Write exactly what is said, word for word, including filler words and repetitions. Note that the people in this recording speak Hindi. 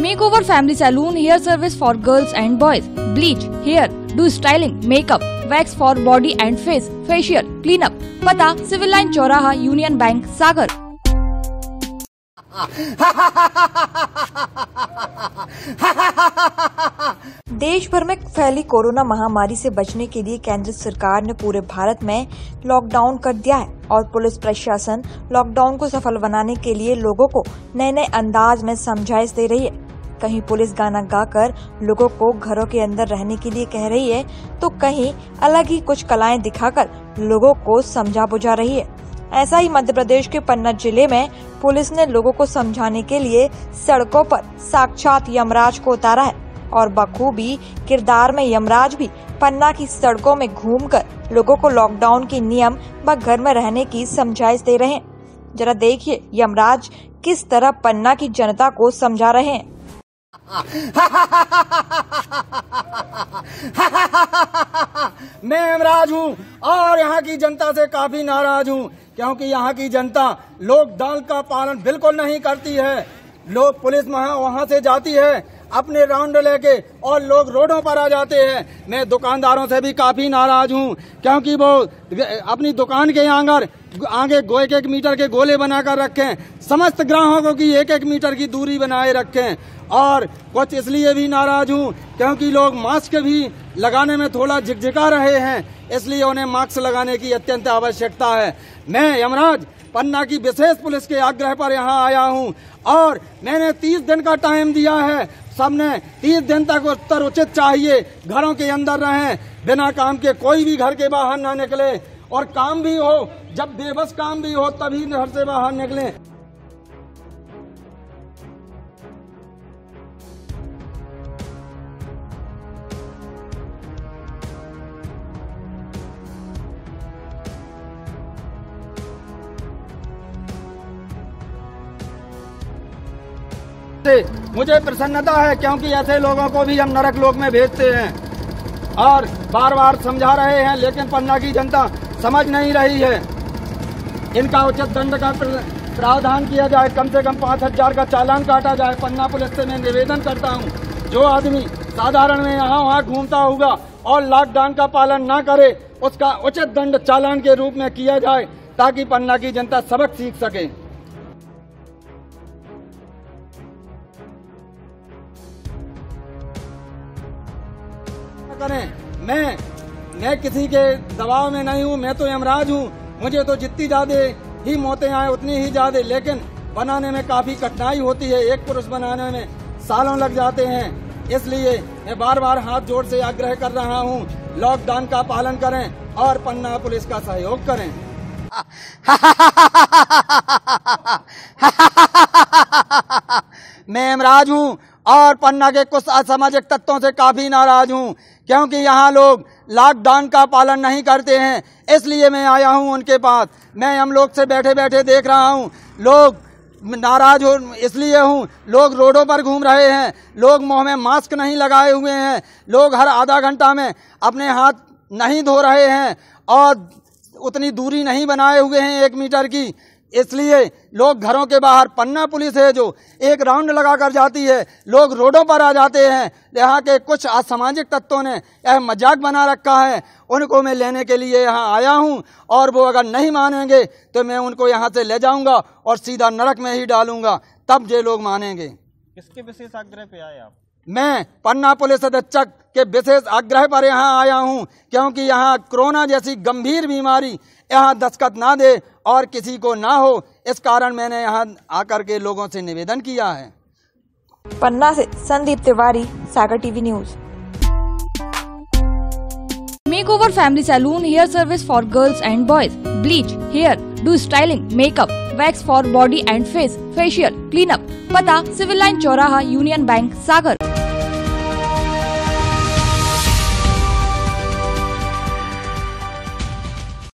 Makeover Family Saloon hair service for girls and boys. Bleach, hair, do styling, makeup, wax for body and face, facial, cleanup. पता सिविल लाइन चौराहा, यूनियन बैंक, सागर। देश भर में फैली कोरोना महामारी से बचने के लिए केंद्र सरकार ने पूरे भारत में लॉकडाउन कर दिया है और पुलिस प्रशासन लॉकडाउन को सफल बनाने के लिए लोगों को नए नए अंदाज में समझाइश दे रही है। कहीं पुलिस गाना गाकर लोगों को घरों के अंदर रहने के लिए कह रही है, तो कहीं अलग ही कुछ कलाएं दिखाकर लोगों को समझा बुझा रही है। ऐसा ही मध्य प्रदेश के पन्ना जिले में पुलिस ने लोगों को समझाने के लिए सड़कों पर साक्षात यमराज को उतारा है और बखूबी किरदार में यमराज भी पन्ना की सड़कों में घूमकर लोगों को लॉकडाउन के नियम व घर में रहने की समझाइश दे रहे हैं। जरा देखिए यमराज किस तरह पन्ना की जनता को समझा रहे हैं। मैं यमराज हूँ और यहाँ की जनता से काफी नाराज हूँ, क्योंकि यहाँ की जनता लॉकडाउन का पालन बिल्कुल नहीं करती है। लोग पुलिस वहाँ से जाती है अपने राउंड लेके और लोग रोडों पर आ जाते हैं। मैं दुकानदारों से भी काफी नाराज हूँ, क्योंकि वो अपनी दुकान के आंगर आगे गो एक एक मीटर के गोले बनाकर रखें, समस्त ग्राहकों की एक एक मीटर की दूरी बनाए रखें। और कुछ इसलिए भी नाराज हूँ क्योंकि लोग मास्क भी लगाने में थोड़ा झिकझिका रहे हैं, इसलिए उन्हें मास्क लगाने की अत्यंत आवश्यकता है। मैं यमराज पन्ना की विशेष पुलिस के आग्रह पर यहाँ आया हूँ और मैंने तीस दिन का टाइम दिया है। सबने तीस दिन तक उत्तर उचित चाहिए, घरों के अंदर रहें, बिना काम के कोई भी घर के बाहर ना निकले, और काम भी हो जब बेबस काम भी हो तभी घर से बाहर निकलें। मुझे प्रसन्नता है क्योंकि ऐसे लोगों को भी हम नरक लोक में भेजते हैं और बार बार समझा रहे हैं, लेकिन पन्ना की जनता समझ नहीं रही है। इनका उचित दंड का प्रावधान किया जाए, कम से कम पाँच हजार का चालान काटा जाए। पन्ना पुलिस से मैं निवेदन करता हूं, जो आदमी साधारण में यहाँ वहाँ घूमता होगा और लॉकडाउन का पालन न करे, उसका उचित दंड चालान के रूप में किया जाए, ताकि पन्ना की जनता सबक सीख सके। करें मैं मैं किसी के दबाव में नहीं हूँ, मैं तो यमराज हूँ। मुझे तो जितनी ज्यादा ही मौतें आए उतनी ही ज्यादा, लेकिन बनाने में काफी कठिनाई होती है। एक पुरुष बनाने में सालों लग जाते हैं, इसलिए मैं बार बार हाथ जोड़ से आग्रह कर रहा हूँ, लॉकडाउन का पालन करें और पन्ना पुलिस का सहयोग करें। मैं यमराज हूँ और पन्ना के कुछ असामाजिक तत्वों से काफी नाराज हूँ, क्योंकि यहाँ लोग लॉकडाउन का पालन नहीं करते हैं, इसलिए मैं आया हूँ उनके पास। मैं हम लोग से बैठे बैठे देख रहा हूँ, लोग नाराज हो इसलिए हूँ, लोग रोडों पर घूम रहे हैं, लोग मुंह में मास्क नहीं लगाए हुए हैं, लोग हर आधा घंटा में अपने हाथ नहीं धो रहे हैं और उतनी दूरी नहीं बनाए हुए हैं एक मीटर की, इसलिए लोग घरों के बाहर, पन्ना पुलिस है जो एक राउंड लगा कर जाती है, लोग रोडों पर आ जाते हैं। यहाँ के कुछ असामाजिक तत्वों ने यह मजाक बना रखा है, उनको मैं लेने के लिए यहाँ आया हूँ और वो अगर नहीं मानेंगे तो मैं उनको यहाँ से ले जाऊंगा और सीधा नरक में ही डालूंगा, तब ये लोग मानेंगे। किसके विशेष आग्रह पे आए आप? मैं पन्ना पुलिस अधीक्षक के विशेष आग्रह पर यहाँ आया हूँ, क्योंकि यहाँ कोरोना जैसी गंभीर बीमारी यहाँ दस्तक ना दे और किसी को ना हो, इस कारण मैंने यहाँ आकर के लोगों से निवेदन किया है। पन्ना से Sandeep Tiwari, Sagar TV news. Makeover Family Saloon hair service for girls and boys. Bleach, hair, do styling, makeup, wax for body and face, facial, cleanup. पता सिविल लाइन चौराहा, यूनियन बैंक, सागर।